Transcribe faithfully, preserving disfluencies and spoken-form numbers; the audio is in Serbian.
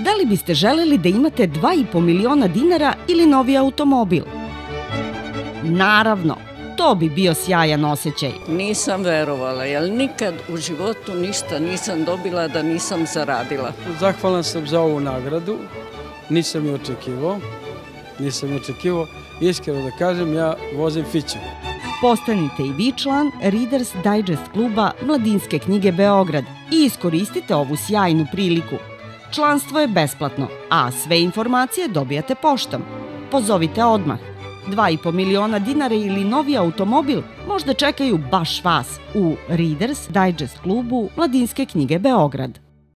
Da li biste želeli da imate dva i po miliona dinara ili novi automobil? Naravno, to bi bio sjajan osjećaj. Nisam verovala, jer nikad u životu ništa nisam dobila da nisam zaradila. Zahvalan sam za ovu nagradu, nisam je očekivao, nisam je očekivao. Iskreno da kažem, ja vozim Fiću. Postanite i vi član Readers Digest kluba Mladinske knjige Beograd i iskoristite ovu sjajnu priliku. Članstvo je besplatno, a sve informacije dobijate poštom. Pozovite odmah. Dva i po miliona dinara ili novi automobil možda čekaju baš vas u Readers Digest klubu Mladinske knjige Beograd.